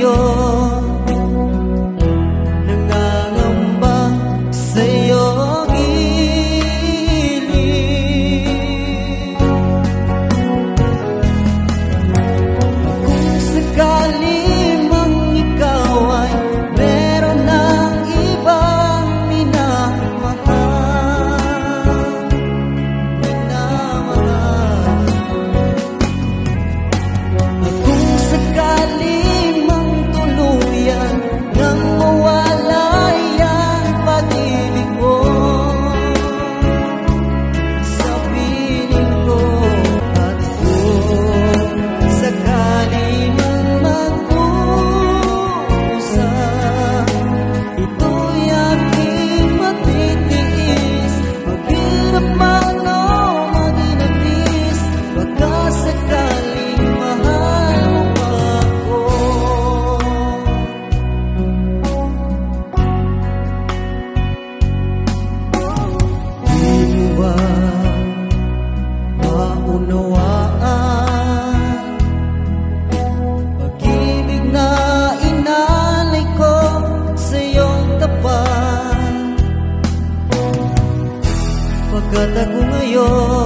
ngayon, nangangamba sa iyong hiling. Kung sakali mang ikaw ay meron ng ibang minamahal, kung sakali mang tuluyan nang mawala ang pag-ibig mo sa piling ko, at kung sakali mang magdusa, ito'y aking matitiis, maghirap man o maginagis, baka sakaling mahal mo pa ako. Di mo ba maunawaan pag-ibig na inalay ko sa iyong tapat? Pagkat ako ngayon